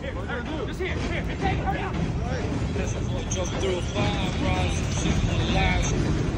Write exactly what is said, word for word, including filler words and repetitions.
Just here, here. Take, hurry up. This is what jumped through a fire, bros. Shit on the last.